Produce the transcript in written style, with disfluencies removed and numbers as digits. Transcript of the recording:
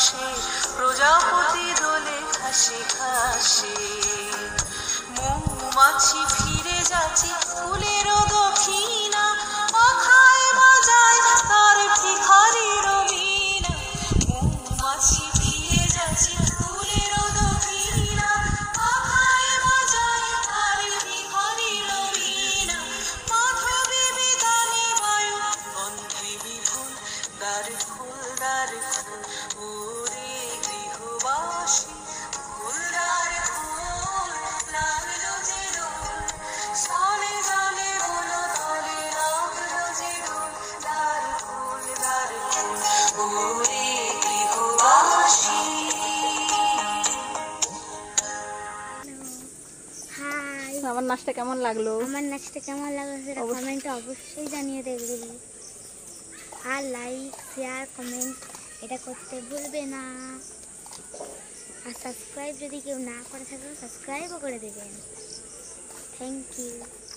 পাশে প্রজাপতি দোলে ঘাসে ঘাসে। মৌমাছি ফিরে যাচ্ছে ফুলের দক্ষিণা, পাখায় বাজায় তার ভিখারির বীণা। মৌমাছি ফিরে যাচ্ছে ফুলের দক্ষিণা, পাখায় বাজায় তার ভিখারির বীণা। মাধবী বিতানে বায়ু গন্ধে বিপুল, দ্বার খোল দ্বার খোল ওরে গৃহবাসী, খোল দ্বার খোল লাগলো যে দোল, স্থলে জলে বলো তলে লাগলো যে দোল, দ্বার খোল ওরে গৃহবাসী। হাই, আমার নাচটা কেমন লাগলো? আমার নাচটা কেমন লাগলো সেটা কমেন্টে অবশ্যই জানিয়ে দেবে। আর লাইক শেয়ার কমেন্ট এটা করতে ভুলবে না। আর সাবস্ক্রাইব যদি কেউ না করে থাকে সাবস্ক্রাইবও করে দেবেন। Thank you.